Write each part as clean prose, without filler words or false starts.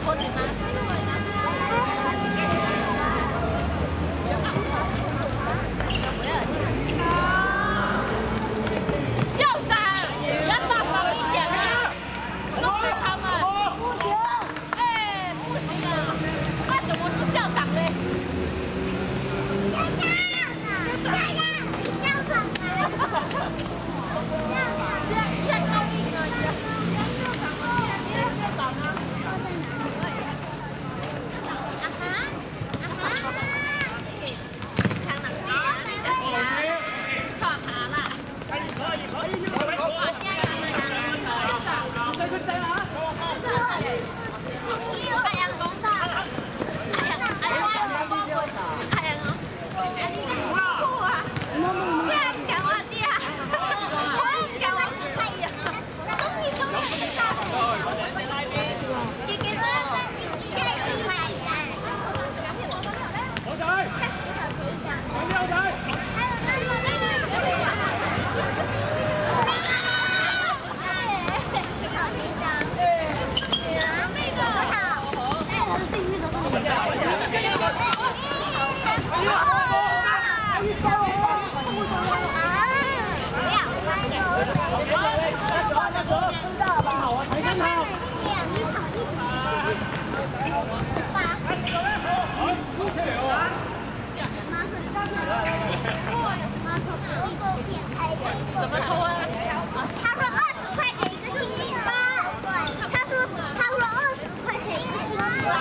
怎么抽啊？ 他说20块钱一个西瓜，他说20块钱一个西瓜。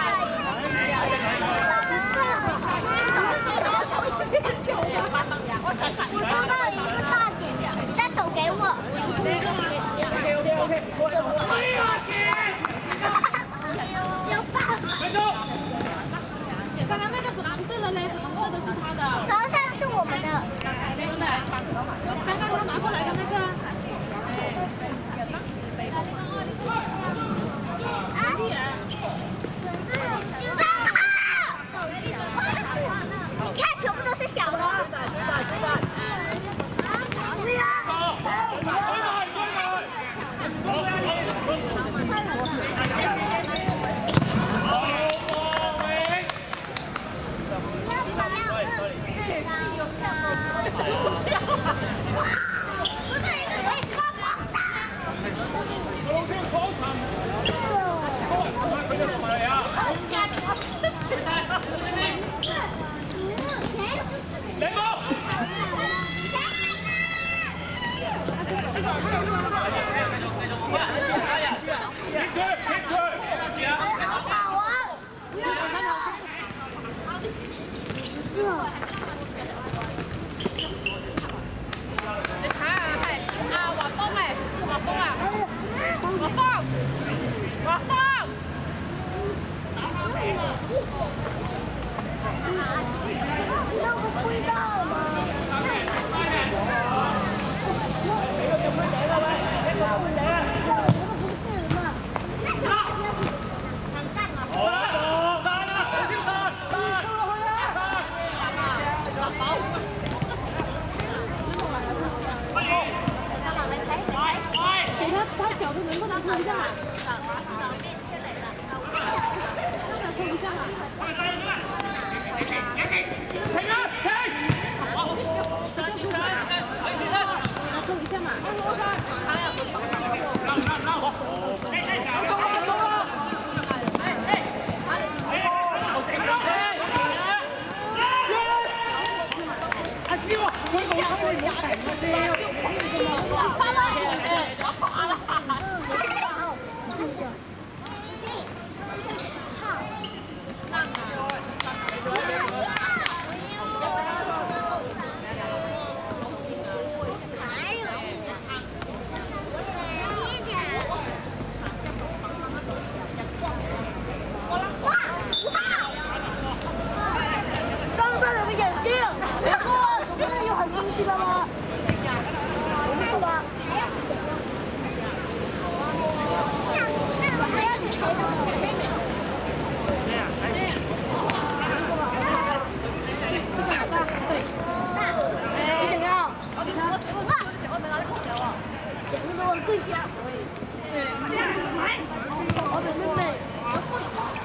我抽到一个大点的，你再手给我。有爸爸。 刚刚那个紫蓝色的呢？红色的是他的。 头上是我们的。 真的。刚刚他拿过来的那个。 你看，全部都是小的。 我的妹妹。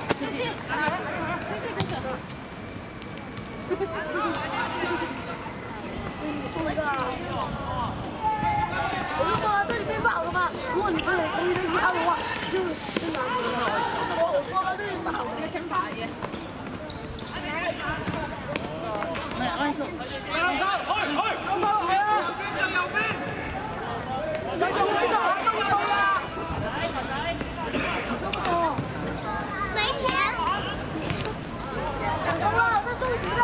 我就说这里面是好的嘛，如果你是从你的1号的话，就拿不了。我说了这里是好的，先打一。来，按手。 没钱。 想多了，这是鱼的。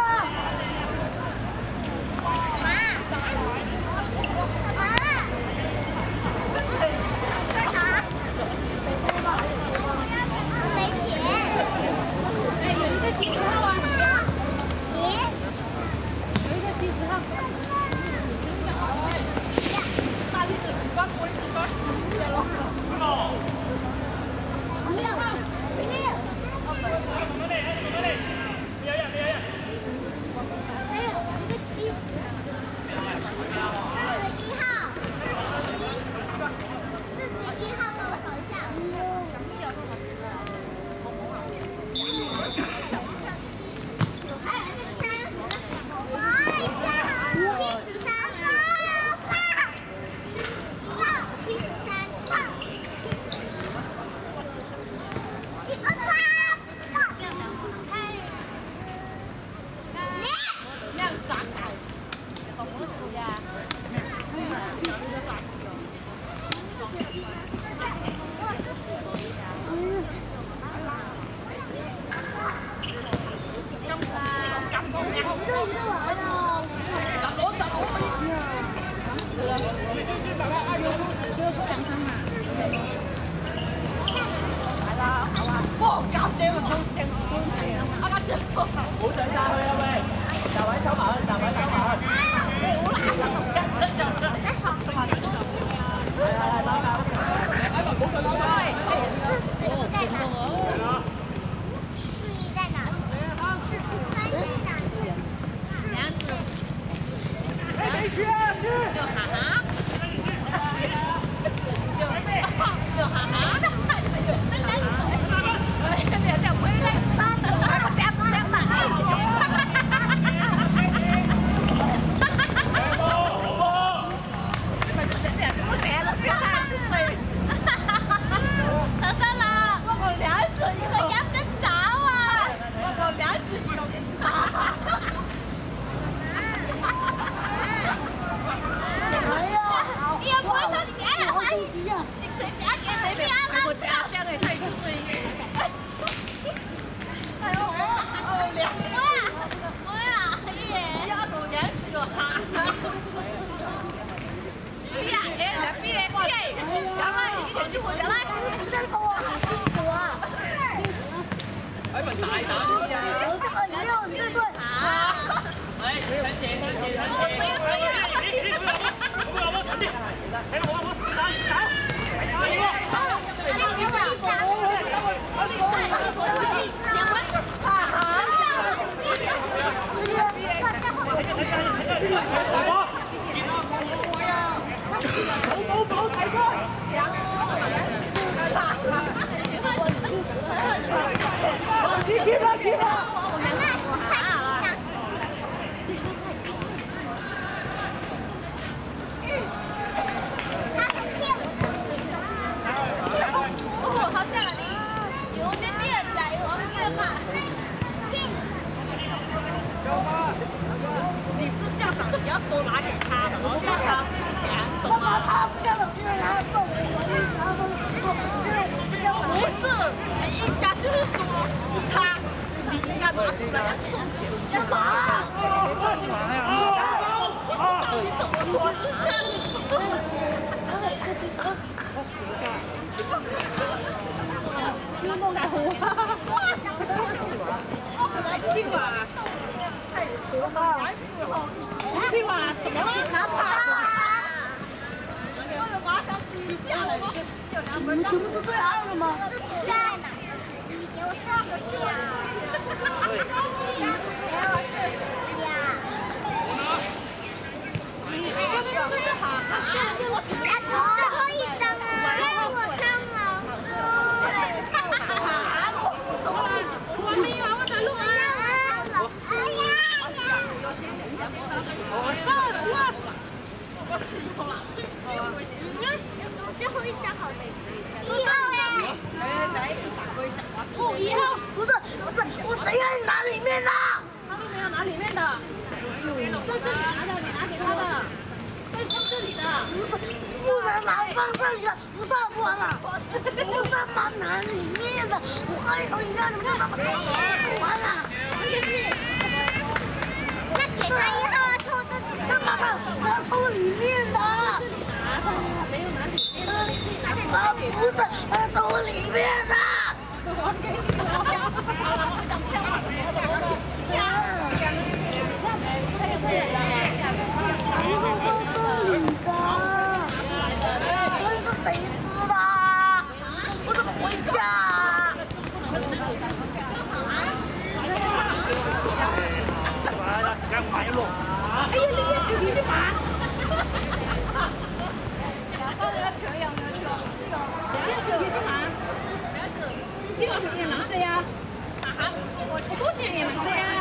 你们全部都对2了吗？ 在哪？你给我上回去呀！没有呀。最后一张啊！我张了。我没有，我在录啊。哎呀！ 最后一张好的，1号哎。 哦，1号不是，我谁让你拿里面的？ 他都没有拿里面的，在这里拿的，你拿给他的，在这里的。 不能拿放这里的，不算不完了。我他妈拿里面的，我喝一口饮料，你们就那么抽，不完了。 那给他1号抽的， 他妈的，我要抽里面的。 没有拿里面的， 啊，不是，他抽里面的。 我给谁撕的？我怎么回家？哎呀，你也是你的妈！ 呢個係顏色啊？我都係顏色啊。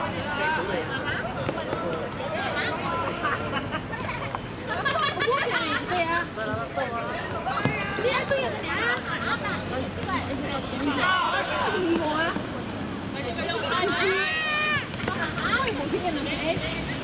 你一個人嚟啊？你我啊？冇聽人嚟。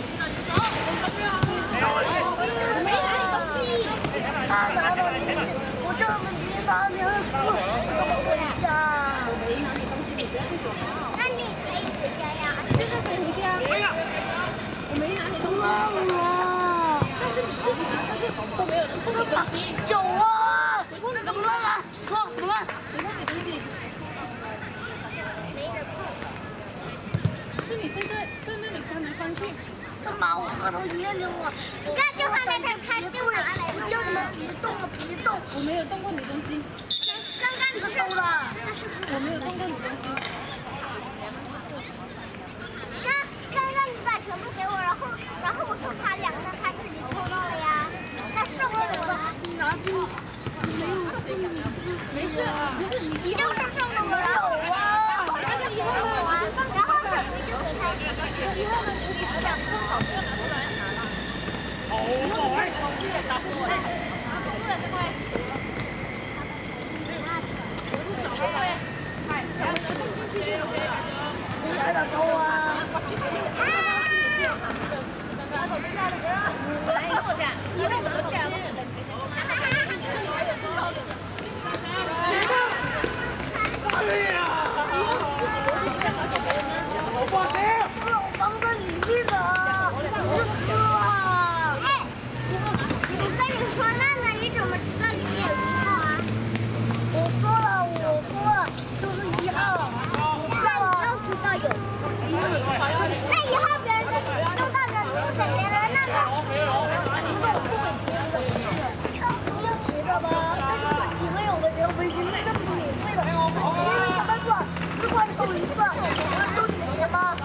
沒拿你東西。 他拿了你，我叫他们别拿你儿子，我回家。 那你可以回家呀。 现在可以回家。我没拿你东西。 忘了。 但是你自己拿，但是都没有人碰你东西。 有啊，那怎么办啊？说怎么办？ 谁碰你东西？ 没人碰。 是你在那里翻来翻去。 他妈，我喝头噎着我。 你看这话在他就拿来我叫你们别动了，别动。 我没有动过你东西。 刚刚你是抽的。 我没有动过你东西。 刚刚你把全部给我，然后我送他2个，他自己抽到了呀。那送给我的， 你拿去，没有送你没事，不是你就是送给我了。然后那个以后我，然后准备就给他。 以后呢，你想2个好不要拿出来。好， 你来点抽啊！我放在里面的，我就撕了。 哎，我跟你说，娜娜，你怎么知道里面有1号啊？ 我说了，就是1号。 那你都知道有。那以后别人弄到的不给别人，那个。 不是我不给别人的，你要骑的吗？但是不是你们有的人没那么多免费的，因为他们说4块抽1次，我要收你们钱吗？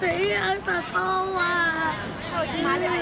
怎样的抽啊？妈的！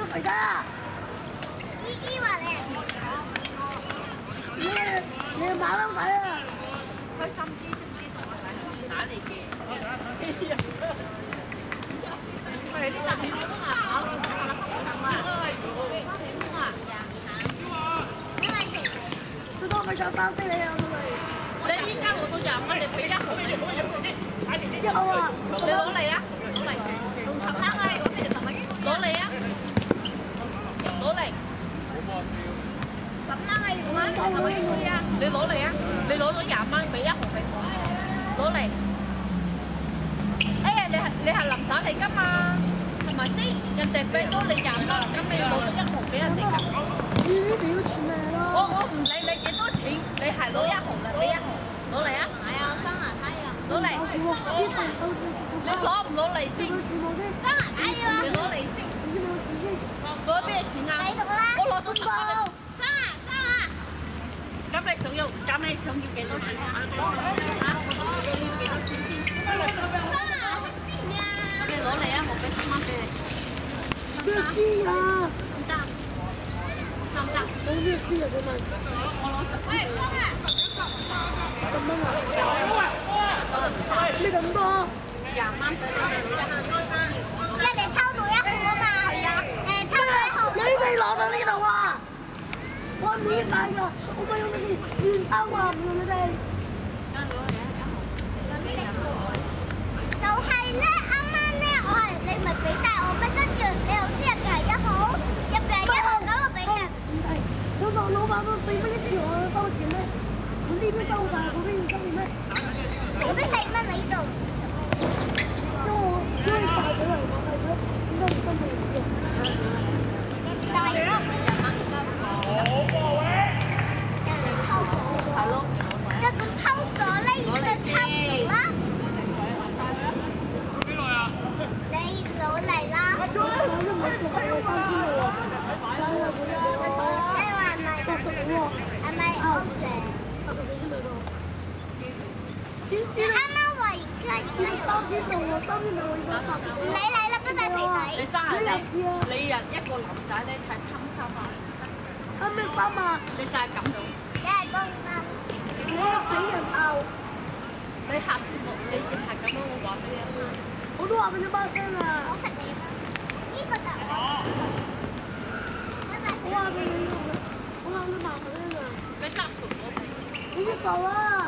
肥仔啊！ 依話你你係馬騮仔啊！ 開心啲知唔知同埋係打嚟嘅。喂，呢笪係邊個啊？我打得好難啊！邊個啊？ 最多咪就3星你啊！ 你依家攞到20蚊，你俾1毫你。 1號啊！ 你攞嚟啊！攞嚟。用13啊！我先10蚊。攞嚟啊！攞嚟。10蚊啊！用啊！10蚊要啊！你攞嚟啊！你攞咗20蚊，俾1毫俾我。攞嚟。哎呀，你係林打嚟㗎嘛？係咪先？人哋俾咗你20蚊，咁你攞咗1毫俾人哋㗎。 呢啲要錢嚟咯。 我唔理你幾多錢，你係攞1毫啦，俾1毫。攞嚟啊！係啊，生牙睇啊！攞嚟。你攞唔攞嚟先？ 生牙睇啊！ 你攞嚟先。攞咩錢啊？我攞到10蚊。 生啊！ 咁你想要幾多錢啊？嚇？你要幾多錢先？咁你攞嚟啊！我俾10蚊俾你。 咩絲啊？ 唔得。得唔得？ 冇咩絲啊？請問？ 我攞10蚊。 10蚊啊？你咁多 ？20蚊俾你。 一嚟抽到1毫啊嘛！ 係啊。 抽到1毫。 你未攞到呢度啊？我免費㗎，我咪用你哋現收啊，唔用你哋。 就係咧，啱啱咧，你咪俾晒我咩？跟住你又知入邊係1毫，入邊係1毫，咁我俾人。 唔係，老闆都4蚊一次，我收錢咩？我呢邊收曬，嗰邊要收錢咩？ 我俾4蚊你呢度。 因為大咗嚟講，大咗點解唔分俾你嘅？ 大咗。人哋抽咗。 係咯。 一咁抽咗咧，而家抽唔到啦。你攞嚟啦！ 我都唔係食係3千喎， 你話係咪 80喎， 係咪我食？ 80幾先到到。 你啱啱話而家 3千到喎，3千到我而家80。 唔理你啦，拜拜肥仔。 你真係你人一個男仔咧太貪心啊！ 貪咩心啊？ 你就係咁樣。 你係公心。 我死人拗， 你下次冇你係咁樣，我話俾你聽。 我都話俾你把聲啊！ 我食你啦，呢個就係。 我話俾你聽啊！我話你麻煩啊！ 你執熟咗未？ 你啲手啊！